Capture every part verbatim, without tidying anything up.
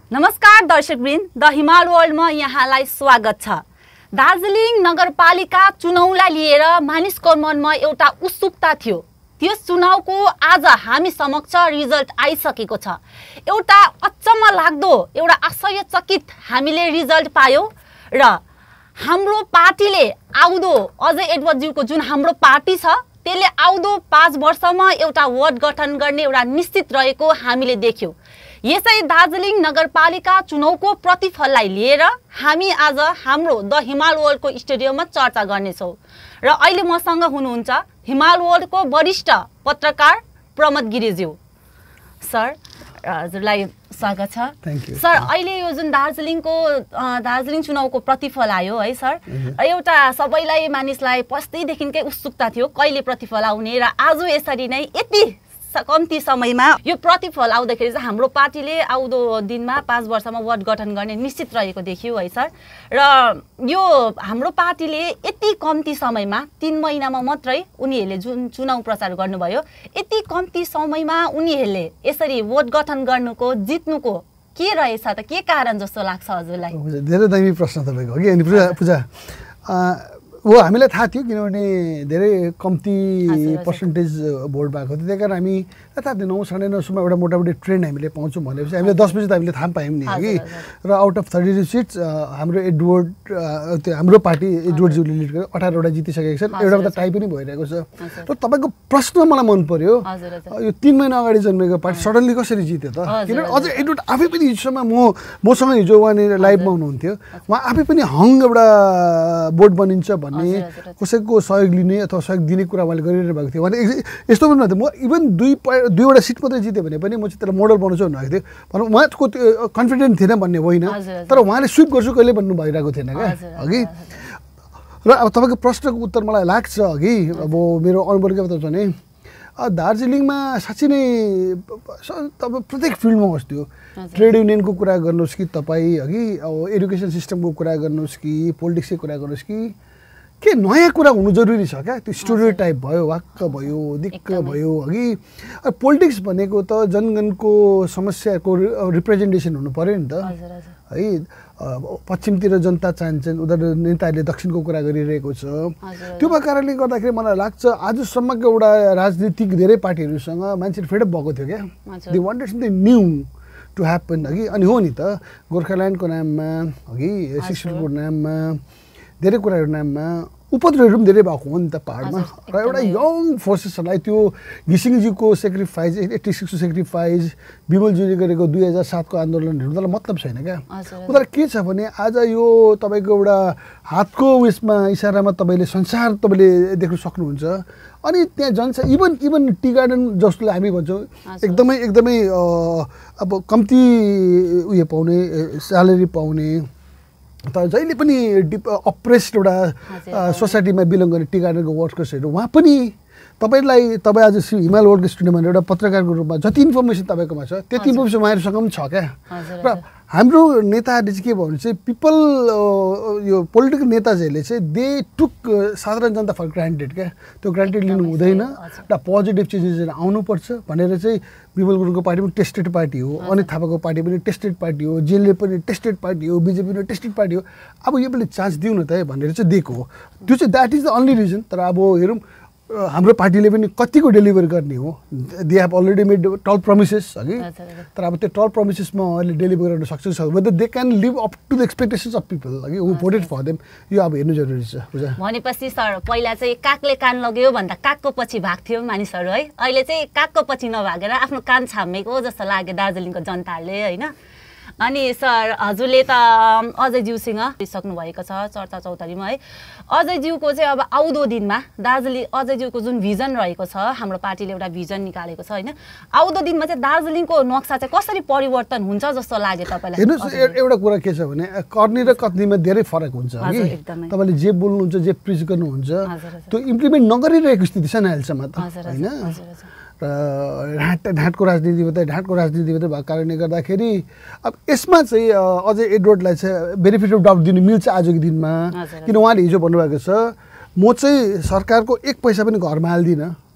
नमस्कार दर्शकवृन्द, द हिमाल वर्ल्डमा यहाँलाई स्वागत छ। दार्जिलिङ नगरपालिका चुनाउलाई लिएर मानिसको मनमा एउटा उत्सुकता थियो। त्यस चुनावको आज हामी समक्ष रिजल्ट आइसकेको छ। एउटा अचम्म लाग्दो, एउटा आश्चर्यचकित हामीले रिजल्ट पायौं र हाम्रो पार्टीले आउँदो अजय एडवर्डज्यूको जुन हाम्रो पार्टी छ त्यसले आउँदो पाँच वर्षमा एउटा वार्ड गठन गर्ने एउटा निश्चित रहेको हामीले देख्यौं। यसै दार्जिलिङ नगरपालिका चुनावको प्रतिफललाई लिएर हामी आज हाम्रो द हिमाल वर्ल्डको स्टुडियोमा चर्चा गर्नेछौँ र अहिले मसँग हुनुहुन्छ हिमाल वर्ल्डको वरिष्ठ पत्रकार प्रमोद गिरिज्यू। सर, हजुरलाई स्वागत छ। सर, अहिले यो जुन दार्जिलिङको दार्जिलिङ चुनावको प्रतिफल आयो है सर, एउटा सबैलाई मानिसलाई पस्दैदेखिकै उत्सुकता थियो कहिले प्रतिफल आउने, र आज यसरी नै यति कम्ती समयमा यो प्रतिफल आउँदाखेरि चाहिँ हाम्रो पार्टीले आउँदो दिनमा पाँच वर्षमा वार्ड गठन गर्ने निश्चित रहेको देखियो है सर। र यो हाम्रो पार्टीले यति कम्ती समयमा तीन महिनामा मात्रै उनीहरूले जुन चुनाव प्रचार गर्नुभयो, यति कम्ती समयमा उनीहरूले यसरी वार्ड गठन गर्नुको जित्नुको के रहेछ त, के कारण जस्तो लाग्छ हजुरलाई? धेरै दामी प्रश्न तपाईँको हो कि। अनि पूजा पूजा हो, हामीलाई थाहा थियो किनभने धेरै कम्ती पर्सेन्टेज भोट भएको थियो, त्यही कारण हामी थाहा थियो नौ साढे नौसम्म एउटा मोटामोटी ट्रेन्ड हामीले पाउँछौँ भनेपछि हामीले दस बजी त हामीले थाहा पायौँ नि कि। र out of thirty two seats हाम्रो एडवर्ड त्यो हाम्रो पार्टी एडवर्डज्यूले लिड गरेर अठारवटा जितिसकेको छ, एउटा त टाई पनि भइरहेको छ। र तपाईँको प्रश्न मलाई मन पर्यो, यो तिन महिना अगाडि जन्मेको पार्टी सडनली कसरी जित्यो त? किनभने अझ एडवर्ड आफै पनि हिजोसम्म म मसँग हिजो उहाँनिर लाइभमा हुनुहुन्थ्यो, उहाँ आफै पनि हङ एउटा बोर्ड बनिन्छ भन्ने, कसैको सहयोग लिने अथवा सहयोग दिने कुरा उहाँले गरिरहनु भएको थियो। उहाँले यस्तो पनि नथ्यो, म इभन दुई दुईवटा सिट मात्रै जित्यो भने पनि म चाहिँ त्यसलाई मोडल बनाउँछु भन्नुभएको थियो। भनौँ उहाँको त्यो कन्फिडेन्ट थिएन भन्ने होइन, तर उहाँले स्विप गर्छु कहिले भन्नु भइरहेको थिएन क्या अघि। र अब तपाईँको प्रश्नको उत्तर मलाई लाग्छ अघि, अब मेरो अनुभव के बताउँछ भने दार्जिलिङमा साँच्चै नै तपाईँ प्रत्येक फिल्डमा होस्, त्यो ट्रेड युनियनको कुरा गर्नुहोस् कि तपाईँ अघि अब एडुकेसन सिस्टमको कुरा गर्नुहोस् कि पोलिटिक्सकै कुरा गर्नुहोस् कि के नयाँ कुरा हुनु जरुरी छ क्या। त्यो स्टोरी टाइप भयो, वाक्क भयो, दिक्क भयो अघि। पोलिटिक्स भनेको त जनगणको समस्याको रिप्रेजेन्टेसन हुनु पऱ्यो नि त है। पश्चिमतिर जनता चाहन्छन्, उता नेताहरूले दक्षिणको कुरा गरिरहेको छ। त्यो भएको कारणले गर्दाखेरि मलाई लाग्छ आजसम्मको एउटा राजनीतिक धेरै पार्टीहरूसँग मान्छेहरू फेडअप भएको थियो क्या। They wanted something new to happen अघि। अनि हो नि त, गोर्खाल्यान्डको नाममा अघि सिक्सटिनको नाममा धेरै कुराहरू नाममा उपद्रवहरू पनि धेरै भएको हो नि त पाहाडमा। र एउटा यङ फोर्सेसहरूलाई त्यो घिसिङजीको सेक्रिफाइस, एट्टी सिक्सको सेक्रिफाइस, विमलज्यूले गरेको दुई हजार सातको आन्दोलनहरू त्यसलाई मतलब छैन क्या। उनीहरू के छ भने आज यो तपाईँको एउटा हातको उयसमा इसारामा तपाईँले संसार तपाईँले देख्न सक्नुहुन्छ। अनि त्यहाँ जनसा इभन इभन टी गार्डन जसले हामी भन्छौँ एकदमै एकदमै अब कम्ती उयो पाउने, स्यालेरी पाउने, त जहिले पनि डिप अप्रेस्ड एउटा सोसाइटीमा बिलोङ गर्ने टी गार्डनको वर्कर्सहरू उहाँ पनि तपाईँलाई तपाईँ आज हिमाल वर्ल्डको स्टुडियोमा एउटा पत्रकारको रूपमा जति इन्फर्मेसन तपाईँकोमा छ त्यति इन्फर्मेसन उहाँहरूसँग पनि छ क्या। र हाम्रो नेताहरूले चाहिँ के भन्नु चाहिँ पिपल यो पोलिटिकल नेताहरूले चाहिँ दे टुक साधारण जनता फर ग्रान्टेड क्या। त्यो ग्रान्टेड लिनु हुँदैन, एउटा पोजिटिभ चिजेसहरू आउनुपर्छ भनेर चाहिँ विमल गुरुङको पार्टी पनि टेस्टेड पार्टी हो, अनित थापाको पार्टी पनि टेस्टेड पार्टी हो, जेलले पनि टेस्टेड पार्टी हो, बिजेपी पनि टेस्टेड पार्टी हो। अब यो पनि चान्स दिउँ न त भनेर चाहिँ दिएको हो। त्यो चाहिँ that is the only reason. तर अब हेरौँ हाम्रो पार्टीले पनि कतिको डेलिभर गर्ने हो। They have already made tall promises अघि, तर अब त्यो टल प्रमिसेसमा उहाँले डेलिभर गर्न सक्छ छ whether they can live up to the expectations of people अघि हु भोटेड फर देम, यो अब हेर्नु जरुरी छ। भनेपछि सर पहिला चाहिँ कागले कान लग्यो भन्दा कागको पछि भाग्थ्यो मानिसहरू है, अहिले चाहिँ कागको पछि नभागेर आफ्नो कान छामेको जस्तो लाग्यो दार्जिलिङको जनताहरूले होइन। अनि सर हजुरले त अजयज्यूसँग सक्नु भएको छ चर्चा चौतारीमा है। अजयज्यूको चाहिँ अब आउँदो दिनमा दार्जिलिङ अजयज्यूको जुन भिजन रहेको छ, हाम्रो पार्टीले एउटा भिजन निकालेको छ होइन, आउँदो दिनमा चाहिँ दार्जिलिङको नक्सा चाहिँ कसरी परिवर्तन हुन्छ जस्तो लाग्यो तपाईँलाई? हेर्नुहोस् एउटा कुरा के छ भने कर्नी र कथनीमा धेरै फरक हुन्छ कि। तपाईँले जे बोल्नुहुन्छ, जे प्रिच गर्नुहुन्छ त्यो इम्प्लिमेन्ट नगरिरहेको स्थिति छ नि अहिलेसम्म त होइन। र ढाँट ढाँटको राजनीति मात्रै ढाँटको राजनीति मात्रै भएको कारणले गर्दाखेरि अब यसमा चाहिँ अझै एडवर्डलाई चाहिँ बेनिफिट अफ डाउट दिनु मिल्छ आजको दिनमा। किन उहाँले हिजो भन्नुभएको छ म चाहिँ सरकारको एक पैसा पनि घरमा हाल्दिनँ,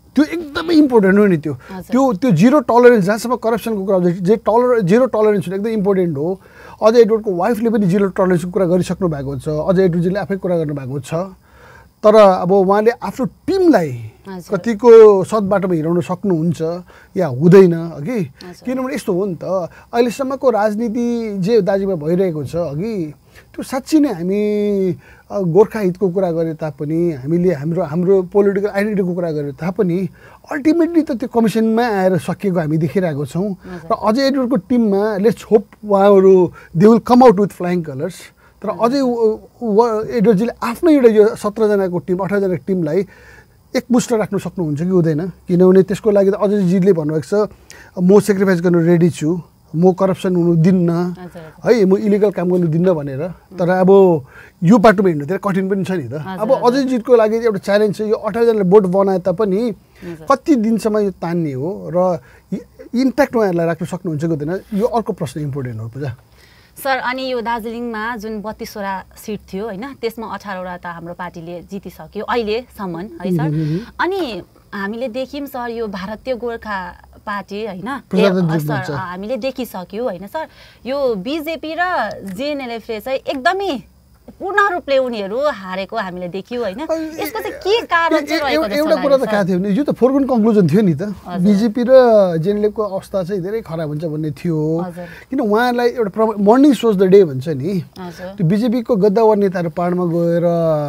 त्यो एकदमै इम्पोर्टेन्ट हो नि त्यो त्यो त्यो जिरो टलरेन्स जहाँसम्म करप्सनको कुरा आउँछ जे टलर जिरो टलरेन्स हुनु एकदम इम्पोर्टेन्ट हो। अजय एडवर्डको वाइफले पनि जिरो टलरेन्सको कुरा गरिसक्नु भएको छ, अजय एडवर्डजीले आफै कुरा गर्नुभएको छ। तर अब उहाँले आफ्नो टिमलाई कतिको सद बाटोमा हिँडाउन सक्नुहुन्छ या हुँदैन अघि, किनभने यस्तो हो नि त अहिलेसम्मको राजनीति जे दार्जिलिङमा भइरहेको छ अघि त्यो साँच्ची नै हामी गोर्खा हितको कुरा गरे तापनि हामीले हाम्रो हाम्रो पोलिटिकल आइडेन्टिटीको कुरा गरे तापनि अल्टिमेटली त त्यो कमिसनमा आएर सकिएको हामी देखिरहेको छौँ। र अजय एडवर्डको टिममा लेट्स होप उहाँहरू they will come out with flying colours. तर अझै एडवर्डजीले आफ्नै एउटा यो सत्रजनाको टिम अठारजनाको टिमलाई एकमुष्ट राख्न सक्नुहुन्छ कि हुँदैन, किनभने त्यसको लागि त अजयजीले भन्नुभएको छ म सेक्रिफाइस गर्नु रेडी छु, म करप्सन हुनु दिन्न है, म इलिगल काम गर्नु दिन्न भनेर। तर अब यो बाटोमा हिँड्नु धेरै कठिन पनि छ नि त। अब अजयजीको लागि एउटा च्यालेन्ज छ, यो अठारजनाले बोट बनाए तापनि कति दिनसम्म यो तान्ने हो र इन्ट्याक्ट उहाँहरूलाई राख्न सक्नुहुन्छ कि हुँदैन, यो अर्को प्रश्न इम्पोर्टेन्ट हो पूजा सर। अनि यो दार्जिलिङमा जुन बत्तीसवटा सिट थियो होइन त्यसमा अठारवटा त हाम्रो पार्टीले जितिसक्यो अहिलेसम्म है सर। अनि हामीले देख्यौँ सर यो भारतीय गोर्खा पार्टी होइन सर हामीले देखिसक्यौँ होइन सर, यो बिजेपी र जिएनएलएफले चाहिँ एकदमै पूर्ण रूपले उनीहरू हारेको हामीले देख्यौँ होइन। यसको चाहिँ के कारण चाहिँ रहेको जस्तो एउटा कुरा त कहाँ थियो भने यो त फोरग्राउन्ड कन्क्लुजन थियो नि त, बिजेपी र जेएनएलएफको अवस्था चाहिँ धेरै खराब हुन्छ भन्ने थियो। किन उहाँहरूलाई एउटा प्र मर्निङ सोज द डे भन्छ नि, त्यो बिजेपीको गद्दावर नेताहरू पाहाडमा गएर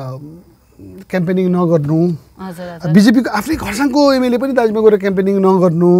क्याम्पेनिङ नगर्नु, बिजेपीको आफ्नै खरसाङको एमएलए पनि दार्जिलिङमा गएर क्याम्पेनिङ नगर्नु,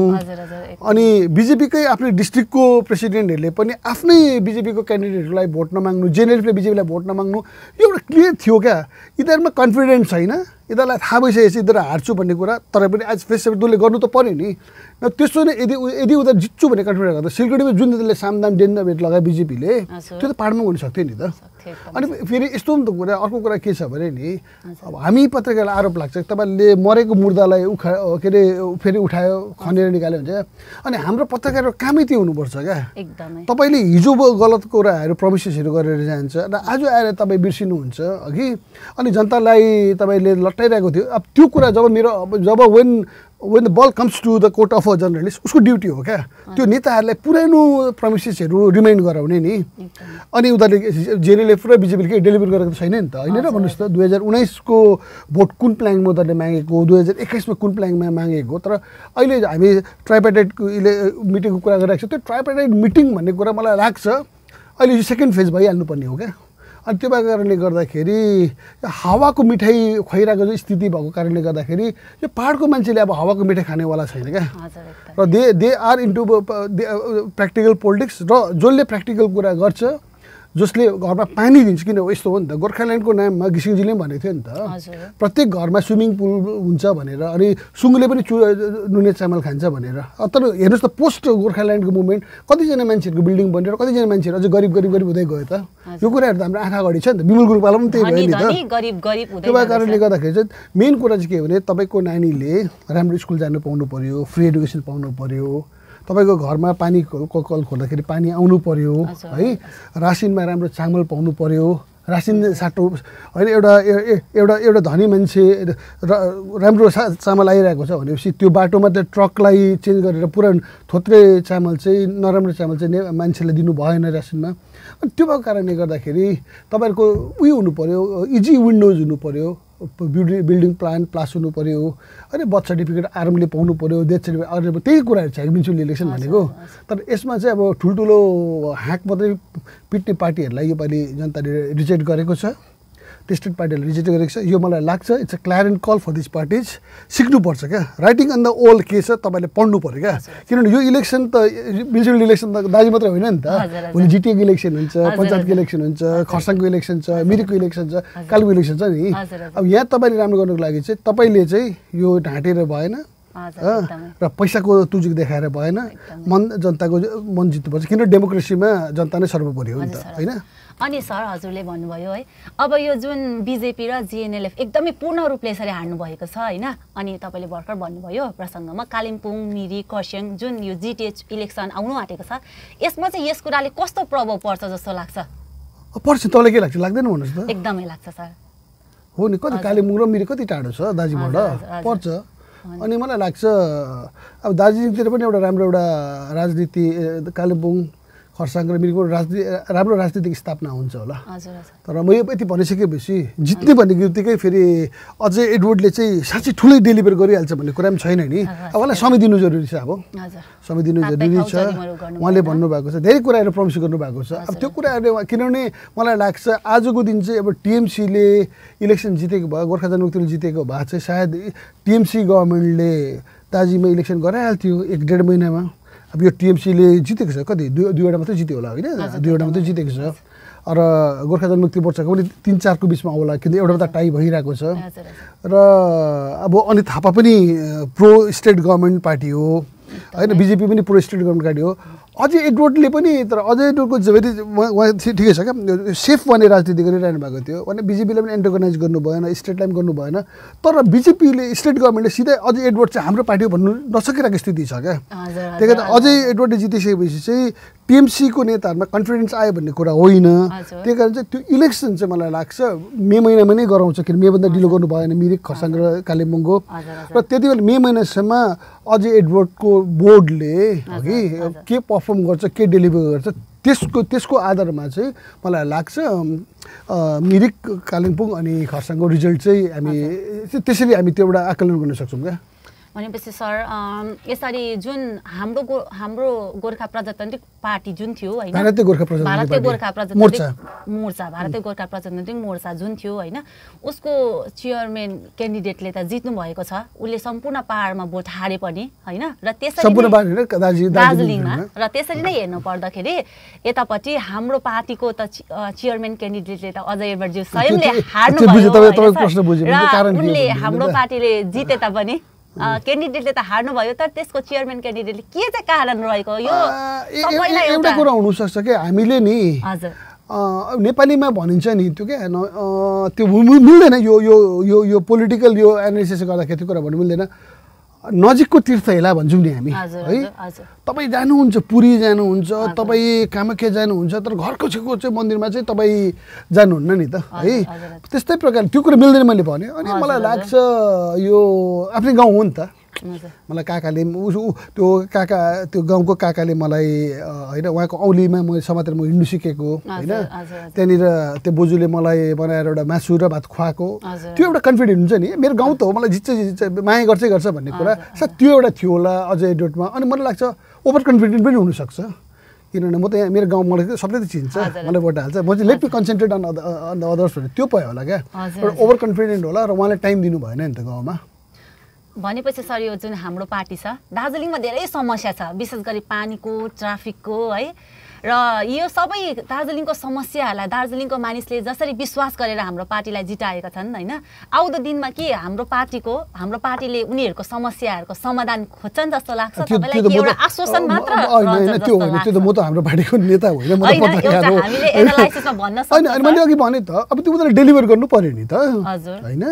अनि बिजेपीकै आफ्नै डिस्ट्रिक्टको प्रेसिडेन्टहरूले पनि आफ्नै बिजेपीको क्यान्डिडेटहरूलाई भोट नमाग्नु, जेएनएलएफले बिजेपीलाई भोट नमाग्नु, यो एउटा क्लियर थियो क्या। यिनीहरूमा कन्फिडेन्स छैन, यिनीहरूलाई थाहा भइसकेपछि यिनीहरू हार्छु भन्ने कुरा, तर पनि आज फेस तैँले गर्नु त पऱ्यो नि। र त्यसो नै यदि यदि उता जित्छु भन्ने कन्फिडेन्स गर्दा सिलगढीमा जुन त्यसले सामदाम डेन भेट लगायो बिजेपीले, त्यो त पाहाडमा हुन सक्थ्यो नि त। अनि फेरि यस्तो नि त कुरा, अर्को कुरा के छ भने नि अब हामी पत्रकारलाई आरोप लाग्छ तपाईँले मरेको मुर्दालाई उखा के अरे फेरि उठायो खनेर निकाल्यो हुन्छ। अनि हाम्रो पत्रकारको कामै त्यो हुनुपर्छ क्या। तपाईँले हिजो गलत कुराहरू प्रमिसेसहरू गरेर जान्छ र आज आएर तपाईँ बिर्सिनुहुन्छ अघि, अनि जनतालाई तपाईँले लट्टाइरहेको थियो। अब त्यो कुरा जब मेरो जब when when the ball comes to the court of a journalist उसको ड्युटी हो क्या त्यो नेताहरूलाई पुरानो प्रमिसेसहरू रिमाइन्ड गराउने नि। अनि उनीहरूले जेएनएलएफ र बिजेपीले केही डेलिभर गरेको छैन नि त, होइन र भन्नुहोस् त। दुई हजार उन्नाइसको भोट कुन प्लानमा उनीहरूले मागेको, दुई हजार एक्काइसमा कुन प्लानमा मागेको, तर अहिले हामी ट्राइपार्टाइटको इले मिटिङको कुरा गरिरहेको छ। त्यो ट्राइपार्टाइट मिटिङ भन्ने कुरा मलाई लाग्छ अहिले यो सेकेन्ड फेज भइहाल्नुपर्ने हो क्या। अनि त्यो भएको कारणले गर्दाखेरि हावाको मिठाई खुवाइरहेको जो स्थिति भएको कारणले गर्दाखेरि यो पाहाडको मान्छेले अब हावाको मिठाई खानेवाला छैन क्या। र they they are into practical politics, र जसले प्र्याक्टिकल कुरा गर्छ, जसले घरमा पानी दिन्छ। किन यस्तो हो नि त, गोर्खाल्यान्डको नाममा घिसिङजीले पनि भनेको थियो नि त प्रत्येक घरमा स्विमिङ पुल हुन्छ भनेर, अनि सुँगुरले पनि चु नुने चामल खान्छ भनेर। तर हेर्नुहोस् त पोस्ट गोर्खाल्यान्डको मुभमेन्ट कतिजना मान्छेहरूको बिल्डिङ बनेर कतिजना मान्छेहरू अझै गरिब गरिब गरिब हुँदै गयो त। यो कुराहरू त हाम्रो आँखा अगाडि छ नि त, विमल गुरुङपाला पनि त्यही भयो नि त। त्यो भएको कारणले गर्दाखेरि चाहिँ मेन कुरा चाहिँ के हो भने तपाईँको नानीले राम्रो स्कुल जानु पाउनु पऱ्यो, फ्री एडुकेसन पाउनु पऱ्यो, तपाईँको घरमा पानी कल खोल्दाखेरि पानी आउनु पऱ्यो है, रासिनमा राम्रो चामल पाउनु पऱ्यो, रासिन साटो होइन। एउटा एउटा एउटा धनी मान्छे र राम्रो सा चामल आइरहेको छ भनेपछि त्यो बाटोमा त ट्रकलाई चेन्ज गरेर पुरा थोत्रे चामल चाहिँ नराम्रो चामल चाहिँ मान्छेलाई दिनु भएन रासिनमा। अनि त्यो भएको कारणले गर्दाखेरि तपाईँहरूको उयो हुनु पऱ्यो, इजी विन्डोज हुनु पऱ्यो, बिल्डिङ बिल्डिङ प्लान प्लास हुनु पऱ्यो, अनि बर्थ सर्टिफिकेट आरामले पाउनु पऱ्यो, डेथ सर्टिफिकेट अरू त्यही कुराहरू छ म्युनिसिपल इलेक्सन भनेको। तर यसमा चाहिँ अब ठुल्ठुलो ह्याक मात्रै पिट्ने पार्टीहरूलाई योपालि जनताले रिजेक्ट गरेको छ, टेस्टेड पार्टीहरूले रिजेक्ट गरेको छ। यो मलाई लाग्छ it's a clarion call for this parties. सिक्नुपर्छ क्या, राइटिङ अन द ओल्ड के छ तपाईँले पढ्नु पऱ्यो क्या। किनभने यो इलेक्सन त म्युनिसिपल इलेक्सन त दार्जिलिङ मात्रै होइन नि त, भोलि जिटिएको इलेक्सन हुन्छ, पञ्चायतको इलेक्सन हुन्छ, खरसाङको इलेक्सन छ, मिरिकको इलेक्सन छ, कालेबुङको इलेक्सन छ नि। अब यहाँ तपाईँले राम्रो गर्नुको लागि चाहिँ तपाईँले चाहिँ यो ढाँटेर भएन र पैसाको तुजुक देखाएर भएन, मन जनताको मन जित्नुपर्छ। किन डेमोक्रेसीमा जनता नै सर्वोपरि हो नि त, होइन। अनि सर हजुरले भन्नुभयो है अब यो जुन बिजेपी र जिएनएलएफ एकदमै पूर्ण रूपले यसरी हार्नु भएको छ होइन, अनि तपाईँले भर्खर भन्नुभयो प्रसङ्गमा कालिम्पोङ, मिरिक, खरसाङ जुन यो जिटिएच इलेक्सन आउनु आँटेको छ, यसमा चाहिँ यस कुराले कस्तो प्रभाव पर्छ जस्तो लाग्छ? पर्छ, तपाईँलाई के लाग्छ? लाग्दैन भन्नुहोस् त। एकदमै लाग्छ सर। हो नि, कति कालिम्पोङ र मिरिक कति टाढो छ दार्जिलिङबाट, पर्छ। अनि मलाई लाग्छ अब दार्जिलिङतिर पनि एउटा राम्रो एउटा राजनीति कालिम्पोङ खरसाङ र मिरिकको राजनीति राम्रो राजनीतिक स्थापना हुन्छ होला तर म यो यति भनिसकेपछि जित्ने भन्ने बित्तिकै फेरि अझै एडवर्डले चाहिँ साँच्चै ठुलै डेलिभर गरिहाल्छ भन्ने कुरा पनि छैन नि अब उहाँलाई समय दिनु जरुरी छ अब समय दिनु जरुरी छ उहाँले भन्नुभएको छ धेरै कुराहरू प्रमिस गर्नुभएको छ अब त्यो कुराहरू किनभने मलाई लाग्छ आजको दिन चाहिँ अब टिएमसीले इलेक्सन जितेको भयो गोर्खा जनमुक्तिले जितेको भए चाहिँ सायद टिएमसी गभर्मेन्टले दार्जिलिङमा इलेक्सन गराइहाल्थ्यो एक डेढ महिनामा अब यो टिएमसीले जितेको छ कति दुई दुईवटा मात्रै जित्यो होला होइन दुईवटा मात्रै जितेको छ र गोर्खा जनमुक्ति मोर्चाको पनि तिन चारको बिचमा होला किन एउटा त टाई भइरहेको छ र अब अनि थापा पनि प्रो स्टेट गभर्मेन्ट पार्टी हो होइन बिजेपी पनि प्रो स्टेट गभर्मेन्ट पार्टी हो अझै एडवर्डले पनि तर अझै एडवर्डको फेरि उहाँ ठिकै छ क्या सेफ भन्ने राजनीति गरिरहनु भएको थियो भने बिजेपीले पनि एन्टोगनाइज गर्नु भएन स्टेटलाई पनि गर्नु भएन तर बिजेपीले स्टेट गभर्मेन्टले सिधै अझै एडवर्ड चाहिँ हाम्रो पार्टी हो भन्नु नसकिरहेको स्थिति छ क्या त्यही कारण अझै एडवर्डले जितिसकेपछि चाहिँ टिएमसीको नेताहरूमा कन्फिडेन्स आयो भन्ने कुरा होइन त्यही कारण चाहिँ त्यो इलेक्सन चाहिँ मलाई लाग्छ मे महिनामा नै गराउँछ किन मेभन्दा ढिलो गर्नु भएन मिरिक खरसाङ र कालिम्पोङको र त्यति बेला मे महिनासम्म अझै एडवर्डको बोर्डले अघि के पर्फर्म गर्छ के डेलिभर गर्छ त्यसको त्यसको आधारमा चाहिँ मलाई लाग्छ मिरिक कालिम्पोङ अनि खरसाङको रिजल्ट चाहिँ हामी त्यसरी हामी त्यो एउटा आकलन गर्न सक्छौँ क्या भनेपछि सर यसरी जुन हाम्रो गो हाम्रो गोर्खा प्रजातान्त्रिक पार्टी जुन थियो होइन भारतीय गोर्खा भारतीय गोर्खा प्रजातान्त्रिक मोर्चा भारतीय गोर्खा प्रजातान्त्रिक मोर्चा जुन थियो होइन उसको चेयरम्यान क्यान्डिडेटले त जित्नु भएको छ उसले सम्पूर्ण पहाडमा भोट हारे पनि होइन र त्यसरी दार्जिलिङमा र त्यसरी नै हेर्नु पर्दाखेरि यतापट्टि हाम्रो पार्टीको त चेयरम्यान क्यान्डिडेटले त अजय एडवर्डज्यू स्वयंले हार्नु भयो उनले हाम्रो पार्टीले जिते तापनि क्यान्डिडेटले त हार्नु भयो तर त्यसको चेयरम्यान क्यान्डिडेटले के चाहिँ कारण रहेको यो एउटा कुरा हुनसक्छ कि हामीले नि हजुर नेपालीमा भनिन्छ नि त्यो क्या त्यो मिल्दैन यो यो यो यो पोलिटिकल यो एनालिसिस गर्दाखेरि त्यो कुरा भन्नु मिल्दैन नजिकको तीर्थ हेला भन्छौँ नि हामी है तपाईँ जानुहुन्छ पुरी जानुहुन्छ तपाईँ कामाख्या जानुहुन्छ तर घरको छेउको चाहिँ मन्दिरमा चाहिँ तपाईँ जानुहुन्न नि त है त्यस्तै प्रकारले त्यो कुरा मिल्दैन मैले भने अनि मलाई लाग्छ यो आफ्नै गाउँ हो नि त मलाई काकाले त्यो काका त्यो गाउँको काकाले मलाई होइन उहाँको औलीमा म समातेर म हिँड्नु सिकेको होइन त्यहाँनिर त्यो बोजूले मलाई बनाएर एउटा मासु र भात खुवाएको त्यो एउटा कन्फिडेन्ट हुन्छ नि मेरो गाउँ त हो मलाई जित्छ जित्छ माया गर्छै गर्छ भन्ने कुरा सायद त्यो एउटा थियो होला अझै एडवर्डमा अनि मलाई लाग्छ ओभर कन्फिडेन्ट पनि हुनसक्छ किनभने म त यहाँ मेरो गाउँ मलाई सबैले त चिन्छ मलाई भोट हाल्छ म चाहिँ let me concentrate on on others भनेर त्यो भयो होला क्या ओभर कन्फिडेन्ट होला र उहाँलाई टाइम दिनु भएन नि त गाउँमा भनेपछि सर यो जुन हाम्रो पार्टी छ दार्जिलिङमा धेरै समस्या छ विशेष गरी पानीको ट्राफिकको है र यो सबै दार्जिलिङको समस्याहरूलाई दार्जिलिङको मानिसले जसरी विश्वास गरेर हाम्रो पार्टीलाई जिताएका छन् होइन आउँदो दिनमा के हाम्रो पार्टीको हाम्रो पार्टीले उनीहरूको समस्याहरूको समाधान खोज्छन् जस्तो लाग्छ तपाईँलाई के एउटा आश्वासन मात्र होइन त्यो होइन त्यो त म त हाम्रो पार्टीको नेता होइन म त पत्रकार हो हामीले एनालाइसिसमा भन्न सक्छौँ होइन मैले अघि भने त अब त्यो उनीहरूले डेलिभर गर्नु पर्यो नि त हजुर होइन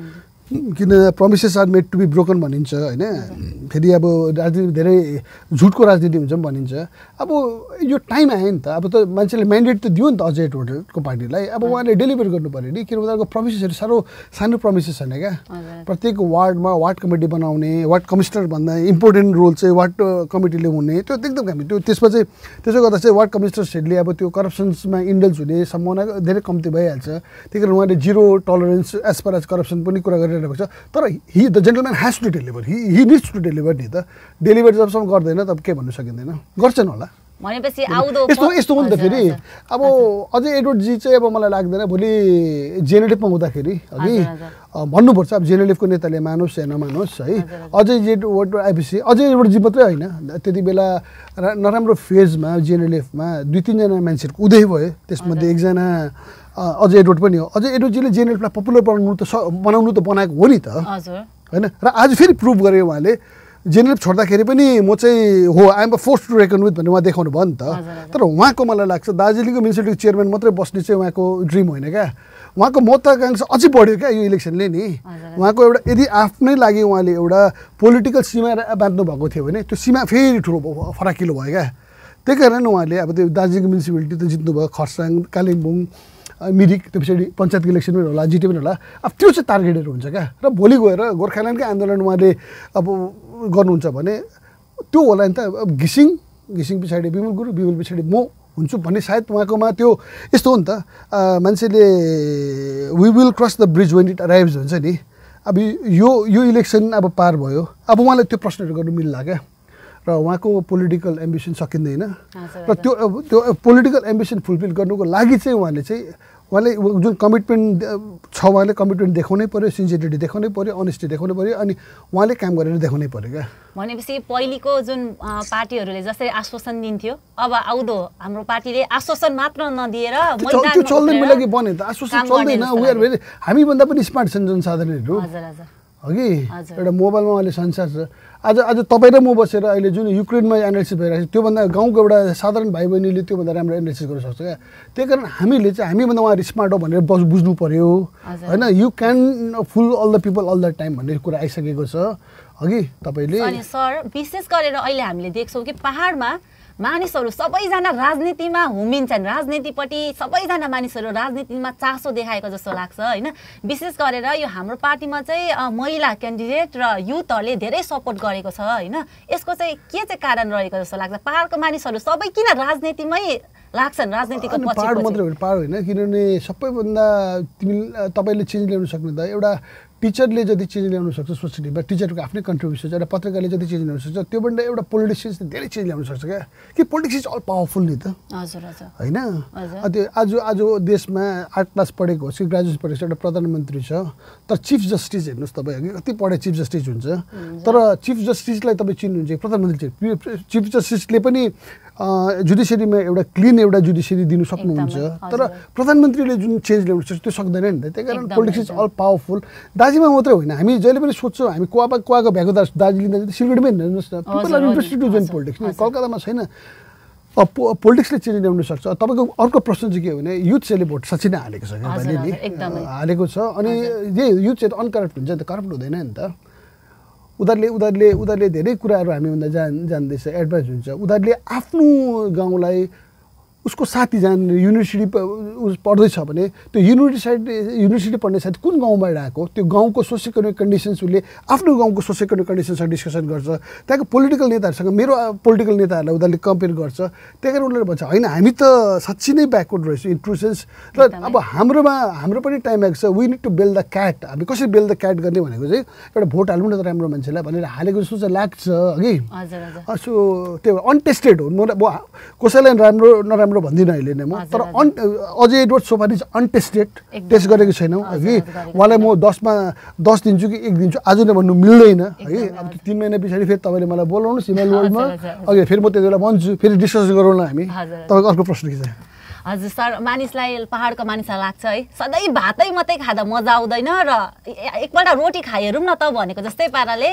किन promises are made to be broken भनिन्छ होइन फेरि अब राजनीति धेरै झुटको राजनीति हुन्छ भनिन्छ अब यो टाइम आयो नि त अब त मान्छेले म्यान्डेट त दियो नि त अजय एडवर्डको पार्टीलाई अब उहाँले डेलिभर गर्नु पऱ्यो नि किनभने उनीहरूको प्रमिसेसहरू साह्रो सानो प्रमिसेस छैन क्या प्रत्येक वार्डमा वार्ड कमिटी बनाउने वार्ड कमिसनर भन्दा इम्पोर्टेन्ट रोल चाहिँ वार्ड कमिटीले हुने त्यो एकदम हामी त्यो त्यसमा चाहिँ त्यसो गर्दा चाहिँ वार्ड कमिसनर्सहरूले अब त्यो करप्सन्समा इन्डल्ज हुने सम्भावना धेरै कम्ती भइहाल्छ त्यही कारण उहाँले zero tolerance as per as corruption पनि कुरा गरेर छ तर he the gentleman has to deliver he he needs to deliver नि त डेलिभर जबसम्म गर्दैन तब के भन्नु सकिँदैन गर्छन् होला भनेपछि आउँदो यस्तो यस्तो हो नि त फेरि अब अझै एडवर्डजी चाहिँ अब मलाई लाग्दैन भोलि जेएनएलएफमा हुँदाखेरि अघि भन्नुपर्छ अब जेएनएलएफको नेताले मानोस् या नमानोस् है अझै एडवर्ड आएपछि अझै एडवर्डजी मात्रै होइन त्यति बेला नराम्रो फेजमा जेएनएलएफमा दुई तिनजना मान्छेहरूको उदय भयो त्यसमध्ये एकजना अझै एडवर्ड पनि हो अझै एडवर्डजीले जेएनएलएफलाई पपुलर बनाउनु त बनाउनु त बनाएको हो नि त होइन र आज फेरि प्रुभ गरे उहाँले जेएनएलएफ छोड्दाखेरि पनि म चाहिँ हो I'm a force to reckon with भन्ने उहाँ देखाउनु भयो नि त तर उहाँको मलाई लाग्छ दार्जिलिङको म्युनिसिपालिटी चेयरम्यान मात्रै बस्ने चाहिँ उहाँको ड्रिम होइन क्या उहाँको महत्त्वाकांक्षा अझै बढ्यो क्या यो इलेक्सनले नि उहाँको एउटा यदि आफ्नै लागि उहाँले एउटा पोलिटिकल सीमा बाँध्नु भएको थियो भने त्यो सीमा फेरि ठुलो फराकिलो भयो क्या त्यही कारण उहाँले अब त्यो दार्जिलिङ म्युनिसिपालिटी त जित्नुभयो खरसाङ कालिम्पोङ मिरिक त्यो पछाडि पञ्चायतको इलेक्सन पनि होला जिटे पनि होला अब त्यो चाहिँ टार्गेटेड हुन्छ क्या र भोलि गएर गोर्खाल्यान्डकै आन्दोलन उहाँले अब गर्नुहुन्छ भने त्यो होला नि त अब घिसिङ घिसिङ पछाडि विमल गुरु विमल पछाडि म हुन्छु भन्ने सायद उहाँकोमा त्यो यस्तो हो नि त मान्छेले we will cross the bridge when it arrives हुन्छ नि अब यो यो इलेक्सन अब पार भयो अब उहाँलाई त्यो प्रश्नहरू गर्नु मिल्ला क्या र उहाँको पोलिटिकल एम्बिसन सकिँदैन र त्यो त्यो पोलिटिकल एम्बिसन फुलफिल गर्नुको लागि चाहिँ उहाँले चाहिँ उहाँले जुन कमिटमेन्ट छ उहाँले कमिटमेन्ट देखाउनै पऱ्यो सिन्सियरिटी देखाउनै पऱ्यो अनेस्टी देखाउनै पऱ्यो अनि उहाँले काम गरेर देखाउनै पऱ्यो क्या भनेपछि पहिलेको जुन पार्टीहरूले जसरी आश्वासन दिन्थ्यो अब आउँदो हाम्रो पार्टीले आश्वासन मात्र नदिएर त्यो चल्दैन लागि बन्यो त आश्वासन चल्दैन वी आर भेरी हामीभन्दा पनि स्मार्ट छन् जनसाधारणहरू अघि एउटा मोबाइलमा अहिले संसार छ आज आज तपाईँ र म बसेर अहिले जुन युक्रेनमा एनालिसिस भइरहेको छ त्योभन्दा गाउँको एउटा साधारण भाइ बहिनीले त्योभन्दा राम्रो एनालिसिस गर्न सक्छ क्या त्यही कारण हामीले चाहिँ हामीभन्दा उहाँहरू स्मार्ट हो भनेर बस बुझ्नु पऱ्यो होइन you can fool all the people all the time भन्ने कुरा आइसकेको छ अघि तपाईँले अनि सर विशेष गरेर अहिले हामीले देख्छौँ कि पहाडमा मानिसहरू सबैजना राजनीतिमा हुमिन्छन् राजनीतिपट्टि सबैजना मानिसहरू राजनीतिमा चासो देखाएको जस्तो लाग्छ होइन विशेष गरेर यो हाम्रो पार्टीमा चाहिँ महिला क्यान्डिडेट र युथहरूले धेरै सपोर्ट गरेको छ होइन यसको चाहिँ के चाहिँ कारण रहेको जस्तो लाग्छ पहाडको मानिसहरू सबै किन राजनीतिमै लाग्छन् राजनीतिको पछि पहाड मात्रै होइन पहाड होइन किनभने सबैभन्दा तिमी तपाईँले चेन्ज ल्याउन सक्नु त एउटा टिचरले जति चेन्ज ल्याउन सक्छ सोसाइटीमा टिचरको आफ्नै कन्ट्रिब्युसन छ एउटा पत्रकारले जति चेन्ज ल्याउन सक्छ त्योभन्दा एउटा पोलिटिसियन्सले धेरै चेन्ज ल्याउन सक्छ क्या कि पोलिटिक्स इज अल पावरफुल नि त हजुर हजुर होइन त्यो आज आज देशमा आर्ट क्लास पढेको होस् कि ग्रेजुएट पढेको एउटा प्रधानमन्त्री छ तर चिफ जस्टिस हेर्नुहोस् तपाईँ कति पढे चिफ जस्टिस हुन्छ तर चिफ जस्टिसलाई तपाईँ चिन्नुहुन्छ प्रधानमन्त्री चिफ जस्टिसले पनि जुडिसियरीमा एउटा क्लिन एउटा जुडिसियरी दिनु सक्नुहुन्छ तर प्रधानमन्त्रीले जुन चेन्ज ल्याउनु सक्छ त्यो सक्दैन नि त त्यही कारण पोलिटिक्स इज अल पावरफुल दार्जिलिङमा मात्रै होइन हामी जहिले पनि सोध्छौँ हामी कुवा कुवाको भ्याएको दार्जिलिङ सिलगढीमै हेर्नुहोस् न people are interested to join politics कलकत्तामा छैन पोलिटिक्सले चेन्ज ल्याउन सक्छ तपाईँको अर्को प्रश्न चाहिँ के हो भने युथ सेलले भोट साँच्चै नै हालेको छ क्या अहिले हालेको छ अनि यही युथ सेल अनकरप्ट हुन्छ नि त करप्ट हुँदैन नि त उनीहरूले उनीहरूले उनीहरूले धेरै कुराहरू हामीभन्दा जान जान्दैछ एडभाइस हुन्छ उनीहरूले आफ्नो गाउँलाई उसको साथी जाने युनिभर्सिटी पढ्दैछ भने त्यो युनिभर्सिटी साइड युनिभर्सिटी पढ्ने साथी कुन गाउँबाट आएको त्यो गाउँको सोसियो इकोनोमिक कन्डिसन्स उसले आफ्नो गाउँको सोसियो इकोनोमिक कन्डिसन्ससँग डिस्कसन गर्छ त्यहाँको पोलिटिकल नेताहरूसँग मेरो पोलिटिकल नेताहरूलाई उनीहरूले कम्पेयर गर्छ त्यही कारण उनीहरूले भन्छ होइन हामी त साँच्ची नै ब्याकवर्ड रहेछौँ इन ट्रु सेन्स र अब हाम्रोमा हाम्रो पनि टाइम आएको छ we need to build the cat हामी कसरी बिल्ड द क्याट गर्ने भनेको चाहिँ एउटा भोट हाल्नु न त राम्रो मान्छेलाई भनेर हालेको जस्तो चाहिँ लाग्छ अघि सो त्यो अनटेस्टेड हो म कसैलाई राम्रो नराम्रो भन्दिनँ अहिले नै म तर अन अजय एडवर्ड सोफारी चाहिँ अनटेस्टेड टेस्ट गरेको छैनौँ अघि उहाँलाई म दसमा दस दिन्छु कि एक दिन्छु आज नै भन्नु मिल्दैन है अब त्यो तिन महिना पछाडि फेरि तपाईँले मलाई बोलाउनुहोस् हिमाल वर्ल्डमा अघि फेरि म त्यति बेला भन्छु फेरि डिस्कस गरौँला हामी तपाईँको अर्को प्रश्न के छ हजुर सर मानिसलाई पहाडको मानिसलाई लाग्छ है सधैँ भातै मात्रै खाँदा मजा आउँदैन र एकपल्ट रोटी खाइहेरौँ न त भनेको जस्तै पाराले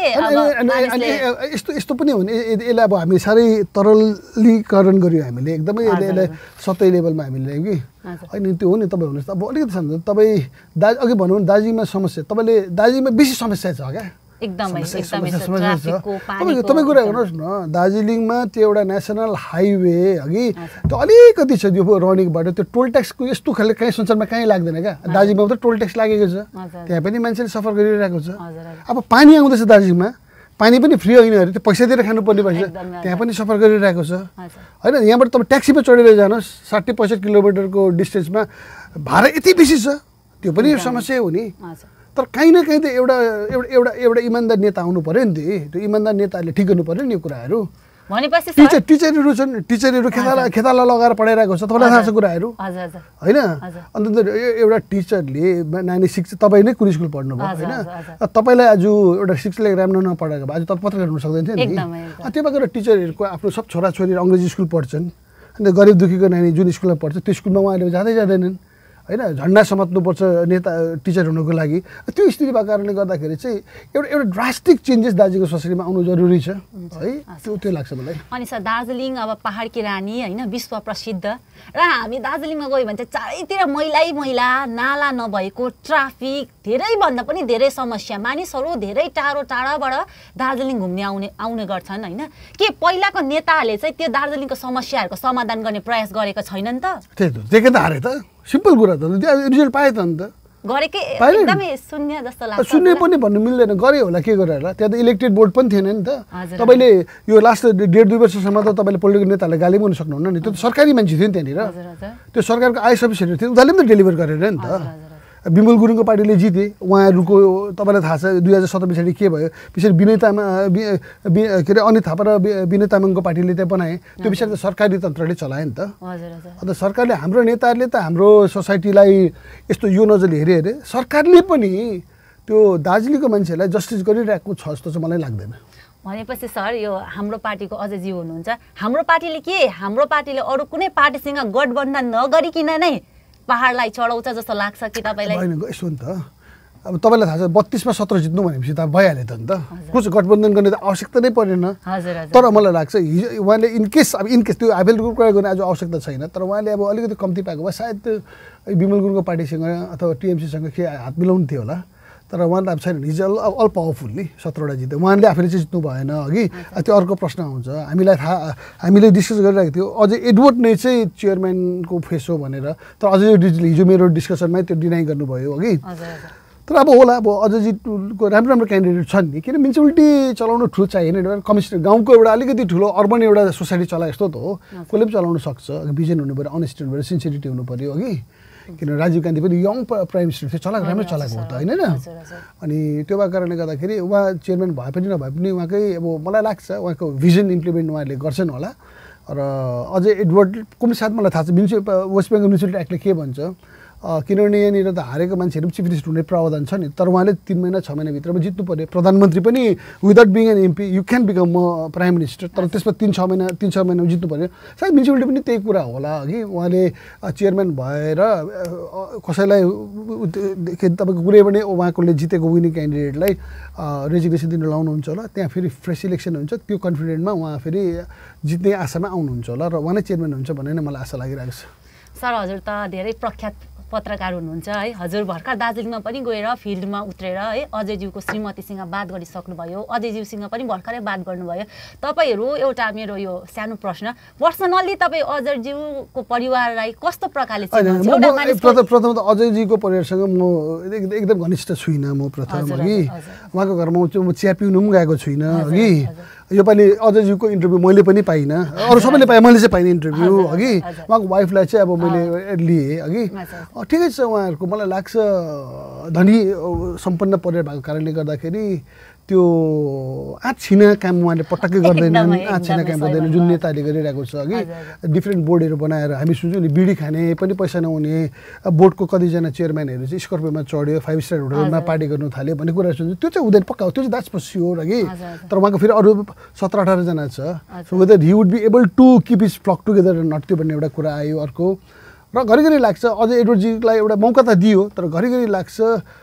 यस्तो यस्तो पनि हो भने यसलाई अब हामी साह्रै तरलीकरण गर्यो हामीले एकदमै यसले यसलाई सतै लेभलमा हामीले ल्यायौँ कि होइन त्यो हो नि तपाईँ भन्नुहोस् अब अलिकति सम्झनु तपाईँ दा अघि भनौँ भने दार्जिलिङमा समस्या तपाईँले दार्जिलिङमा बेसी समस्या छ क्या एकदमै एकदमै तपाईँ कुरा गर्नुहोस् न दार्जिलिङमा त्यो एउटा नेसनल हाइवे अघि त्यो अलिकति छ त्यो रनिङबाट त्यो टोल ट्याक्सको यस्तो खाले कहीँ संसारमा कहीँ लाग्दैन क्या दार्जिलिङमा त टोल ट्याक्स लागेको छ त्यहाँ पनि मान्छेले सफर गरिरहेको छ अब पानी आउँदैछ दार्जिलिङमा पानी पनि फ्री होइन अरे त्यो पैसा दिएर खानुपर्ने भएछ त्यहाँ पनि सफर गरिरहेको छ होइन यहाँबाट तपाईँ ट्याक्सीमा चढेर जानुहोस् साठी पैँसठी किलोमिटरको डिस्टेन्समा भाडा यति बेसी छ त्यो पनि समस्या हो नि तर काहीँ न काहीँ त एउटा एउटा एउटा एउटा इमान्दार नेता आउनु पऱ्यो नि त्यो इमान्दार नेताहरूले ठिक गर्नु पऱ्यो नि यो कुराहरू भनेपछि टिचर टिचरहरू छन् टिचरहरू खेताला खेताला लगाएर पढाइरहेको छ तपाईँलाई थाहा छ कुराहरू होइन अन्त एउटा टिचरले नानी शिक्षा तपाईँ नै कुन स्कुल पढ्नुभयो होइन तपाईँलाई आज एउटा शिक्षाले राम्रो नपढाएको भए आज तपाईँ पत्रकार हुन सक्दैन थियो नि त्यो भएर टिचरहरूको आफ्नो सब छोराछोरीहरू अङ्ग्रेजी स्कुल पढ्छन् अन्त गरिब दुःखीको नानी जुन स्कुलमा पढ्छ त्यो स्कुलमा उहाँहरूले जाँदै जाँदैनन् होइन झन्डा समात्नुपर्छ नेता टिचर हुनुको लागि त्यो स्थिति भएको कारणले गर्दाखेरि चाहिँ एउटा एउटा ड्रास्टिक चेन्जेस दार्जिलिङको सोसाइटीमा आउनु जरुरी छ है त्यो त्यो लाग्छ मलाई अनि सर दार्जिलिङ अब पहाडकी रानी होइन विश्व प्रसिद्ध र हामी दार्जिलिङमा गयो भने चाहिँ चारैतिर मैलै मैला नाला नभएको ट्राफिक धेरैभन्दा पनि धेरै समस्या मानिसहरू धेरै टाढो टाढाबाट दार्जिलिङ घुम्ने आउने आउने गर्छन् होइन के पहिलाको नेताहरूले चाहिँ त्यो दार्जिलिङको समस्याहरूको समाधान गर्ने प्रयास गरेका छैनन् त त्यही त देखे त हारे त सिम्पल कुरा त रिजल्ट पाए त नि त गरेकै एकदमै शून्य जस्तो लाग्छ शून्य पनि भन्नु मिल्दैन गरे होला के गरेर होला त्यहाँ त इलेक्टेड बोर्ड पनि थिएन नि त तपाईँले यो लास्ट डेढ दुई वर्षसम्म त तपाईँले पोलिटिकल नेतालाई गाली पनि सक्नुहुन्न नि त्यो त सरकारी मान्छे थियो नि त्यहाँनिर त्यो सरकारको आइएस अफिसरहरू थियो उनीहरूले पनि त डेलिभर गरेर नि त विमल गुरुङको पार्टीले जिते उहाँहरूको तपाईँलाई थाहा छ दुई हजार सत्र पछाडि के भयो पछाडि विनय तामाङ के अरे अनित थापा र विनय तामाङको पार्टीले त्यहाँ बनाए त्यो पछाडि त सरकारी तन्त्रले चलायो नि त अन्त सरकारले हाम्रो नेताहरूले त हाम्रो सोसाइटीलाई यस्तो यो नजरले हेरे हेरे सरकारले पनि त्यो दार्जिलिङको मान्छेहरूलाई जस्टिस गरिरहेको छ जस्तो चाहिँ मलाई लाग्दैन भनेपछि सर यो हाम्रो पार्टीको अजयजी हुनुहुन्छ हाम्रो पार्टीले के हाम्रो पार्टीले अरू कुनै पार्टीसँग गठबन्धन नगरिकन नै पहाडलाई चढाउँछ जस्तो लाग्छ कि तपाईँलाई होइन यसो नि त अब तपाईँलाई थाहा छ बत्तिसमा सत्र जित्नु भनेपछि त भइहाल्यो त नि त कुछ गठबन्धन गर्ने त आवश्यकता नै परेन तर मलाई लाग्छ हिजो उहाँले इनकेस अब इनकेस त्यो आइपिएलको कुरा गर्ने आज आवश्यकता छैन तर उहाँले अब अलिकति कम्ती पाएको भए सायद विमल गुरुङको पार्टीसँग अथवा टिएमसीसँग के हात मिलाउनु थियो होला तर उहाँले अब छैन हिजो अल अल पावरफुल्ली सत्रवटा जित्यो उहाँले आफैले चाहिँ जित्नु भएन अघि त्यो अर्को प्रश्न आउँछ हामीलाई थाहा हामीले डिस्कस गरिरहेको थियो अझै एडवर्ड नै चाहिँ चेयरम्यानको फेस हो भनेर तर अझै हिजो मेरो डिस्कसनमै त्यो डिनाइ गर्नुभयो अघि तर अब होला अब अजयजीको राम्रो राम्रो क्यान्डिडेट छन् नि किन म्युनिसिपालिटी चलाउनु ठुलो चाहिएन एउटा कमिसनर गाउँको एउटा अलिकति ठुलो अर्बन एउटा सोसाइटी चलाए जस्तो त हो कसले पनि चलाउन सक्छ भिजन हुनु पऱ्यो अनेस्टी हुनु पऱ्यो सिन्सिरिटी हुनु पऱ्यो अघि किन राजीव गान्धी पनि यङ प्राइम मिनिस्टर थियो चलाएको राम्रो चलाएको हो त होइन अनि त्यो भएको कारणले गर्दाखेरि उहाँ चेयरम्यान भए पनि नभए पनि उहाँकै अब मलाई लाग्छ उहाँको भिजन इम्प्लिमेन्ट उहाँले गर्छन् होला र अझै एडवर्डको पनि साथ मलाई थाहा छ म्युनिसिपल वेस्ट बेङ्गल म्युनिसिपालिटी एक्टले के भन्छ किनभने यहाँनिर त हारेको मान्छेहरू पनि चिफ मिनिस्टर हुने प्रावधान छ नि तर उहाँले तिन महिना छ महिनाभित्रमा जित्नु पऱ्यो प्रधानमन्त्री पनि without being an MP you can become prime minister तर त्यसमा तिन छ महिना तिन छ महिनामा जित्नु पऱ्यो सायद म्युनिसिपालिटी पनि त्यही कुरा होला अघि उहाँले चेयरम्यान भएर कसैलाई तपाईँको कुनै पनि उहाँकोले जितेको विनिङ क्यान्डिडेटलाई रेजिग्नेसन दिन लाउनुहुन्छ होला त्यहाँ फेरि फ्रेस इलेक्सन हुन्छ त्यो कन्फिडेन्टमा उहाँ फेरि जित्ने आशामा आउनुहुन्छ होला र उहाँ नै चेयरम्यान हुन्छ भन्ने नै मलाई आशा लागिरहेको छ सर हजुर त धेरै प्रख्यात पत्रकार हुनुहुन्छ है हजुर भर्खर दार्जिलिङमा पनि गएर फिल्डमा उत्रेर है अजयज्यूको श्रीमतीसँग बात गरिसक्नुभयो अजयज्यूसँग पनि भर्खरै बात गर्नुभयो तपाईँहरू एउटा मेरो यो सानो प्रश्न पर्सनल्ली तपाईँ अजयज्यूको परिवारलाई कस्तो प्रकारले प्रथम त अजयजीको परिवारसँग म एकदम घनिष्ठ छुइनँ म प्रथम अघि उहाँको घरमा म चिया पिउनु पनि गएको छुइनँ अघि योपालि अजयज्यूको इन्टरभ्यू मैले पनि पाइनँ अरू सबैले पाएँ मैले चाहिँ पाइनँ इन्टरभ्यू अघि उहाँको वाइफलाई चाहिँ अब मैले लिएँ अघि ठिकै छ उहाँहरूको मलाई लाग्छ धनी सम्पन्न परिवार भएको कारणले गर्दाखेरि त्यो आँट छिना काम उहाँले पटक्कै गर्दैनन् आँट छिना काम गर्दैन जुन नेताले गरिरहेको छ अघि डिफ्रेन्ट बोर्डहरू बनाएर हामी सुन्छौँ नि बिडी खाने पनि पैसा नहुने बोर्डको कतिजना चेयरम्यानहरू चाहिँ स्कर्पियोमा चढ्यो फाइभ स्टार होटलमा पार्टी गर्नु थाल्यो भन्ने कुरा सुन्छौँ त्यो चाहिँ हुँदैन पक्का हो त्यो चाहिँ द्याट्स फर स्योर अघि तर उहाँको फेरि अरू सत्र अठारजना छ so whether he would be able to keep his flock together not त्यो भन्ने एउटा कुरा आयो अर्को र घरिघरि लाग्छ अझै एडवर्डजीलाई एउटा मौका त दियो तर घरिघरि लाग्छ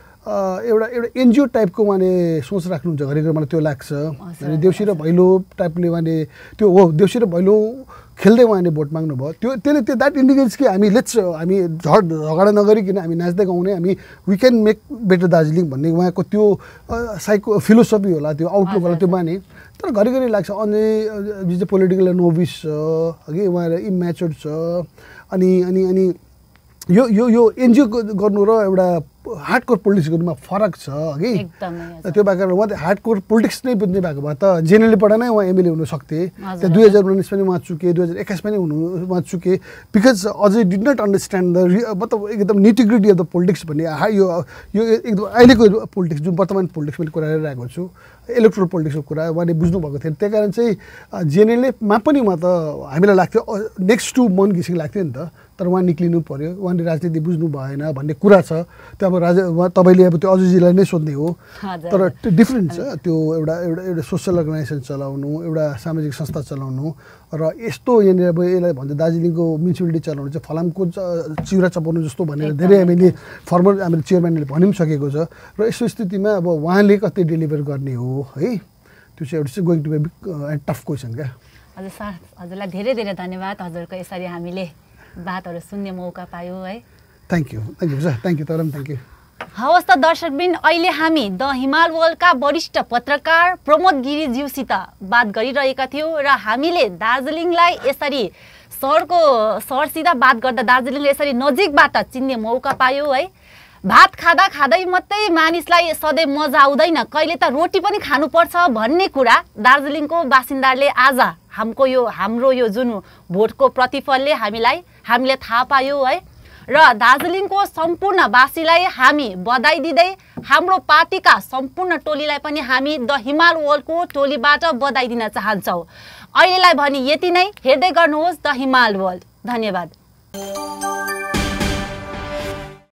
एउटा एउटा एनजिओ टाइपको उहाँले सोच राख्नुहुन्छ घरिघरि मलाई त्यो लाग्छ अनि देउसी र भैलो टाइपले उहाँले त्यो हो देउसी र भैलो खेल्दै उहाँले भोट माग्नुभयो त्यो त्यसले त्यो द्याट इन्डिकेट्स कि हामी लेट्स हामी झड झगडा नगरिकन हामी नाच्दै गाउने हामी we can make better Darjeeling भन्ने उहाँको त्यो साइको फिलोसफी होला त्यो आउटलुक होला त्यो माने तर घरिघरि लाग्छ अझै जुन चाहिँ पोलिटिकल नोभिस छ अघि उहाँहरू इम्याच्योर्ड छ अनि अनि अनि यो यो यो एनजिओ गर्नु र एउटा हार्डकोर पोलिटिक्स गर्नुमा फरक छ अघि त्यो भएको उहाँ हार्डकोर पोलिटिक्स नै बुझ्ने भएको भए त जेएनएलबाट नै उहाँ एमएलए हुन सक्थे त्यो दुई हजार उन्नाइस पनि उहाँ चुके दुई हजार एक्काइस पनि हुनु उहाँ चुके बिकज अझै डिड नट अन्डरस्ट्यान्ड द मतलब एकदम निटिग्रिटी अफ द पोलिटिक्स भन्ने यो यो एकदम अहिलेको पोलिटिक्स जुन वर्तमान पोलिटिक्स मैले कुरा गरिरहेको छु इलेक्ट्रोल पोलिटिक्सको कुरा उहाँले बुझ्नुभएको थियो त्यही कारण चाहिँ जेएनएलएमा पनि उहाँ त हामीलाई लाग्थ्यो नेक्स्ट टु मन घिसिङ लाग्थ्यो नि त तर उहाँ निक्लिनु पऱ्यो उहाँले राजनीति बुझ्नु भएन भन्ने कुरा छ त्यो अब राजा उहाँ तपाईँले अब त्यो अजयजीलाई नै सोध्ने हो तर त्यो डिफ्रेन्ट छ त्यो एउटा एउटा एउटा सोसल अर्गनाइजेसन चलाउनु एउटा सामाजिक संस्था चलाउनु र यस्तो यहाँनिर अब यसलाई भन्छ दार्जिलिङको म्युनिसिपालिटी चलाउनु चाहिँ फलामको चिउरा चपाउनु जस्तो भनेर धेरै हामीले फर्मर हामीले चेयरम्यानले भनि पनि सकेको छ र यस्तो स्थितिमा अब उहाँले कति डेलिभर गर्ने हो है त्यो चाहिँ एउटा चाहिँ going to be big tough question क्या हजुर सर हजुरलाई धेरै धेरै धन्यवाद हजुरको यसरी हामीले बातहरू सुन्ने मौका पायो है thank you thank you sir thank you तर पनि थ्याङ्क यू हवस् त दर्शकबिन, अहिले हामी द हिमाल वर्ल्डका वरिष्ठ पत्रकार प्रमोद गिरीज्यूसित बात गरिरहेका थियौँ र हामीले दार्जिलिङलाई यसरी सहरको सहरसित बात गर्दा दार्जिलिङले यसरी नजिकबाट चिन्ने मौका पायो है। भात खाँदा खाँदै मात्रै मानिसलाई सधैँ मजा आउँदैन, कहिले त रोटी पनि खानुपर्छ भन्ने कुरा दार्जिलिङको बासिन्दाले आज हाम्रो यो हाम्रो यो जुन भोटको प्रतिफलले हामीलाई हामीले थाहा पायो है। र दार्जिलिङको सम्पूर्ण वासीलाई हामी बधाई दिँदै हाम्रो पार्टीका सम्पूर्ण टोलीलाई पनि हामी द हिमाल वर्ल्डको टोलीबाट बधाई दिन चाहन्छौँ। अहिलेलाई भने यति नै। हेर्दै गर्नुहोस् द हिमाल वर्ल्ड। धन्यवाद।